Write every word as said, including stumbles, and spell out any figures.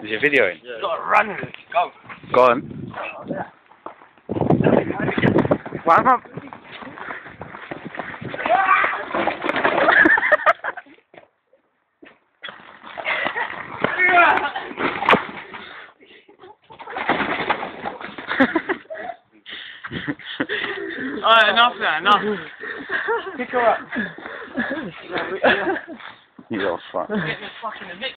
Is your videoing? Yeah. You gotta run with it. Go. Go on. One up. Alright, enough now, enough. Pick her up. You're fun.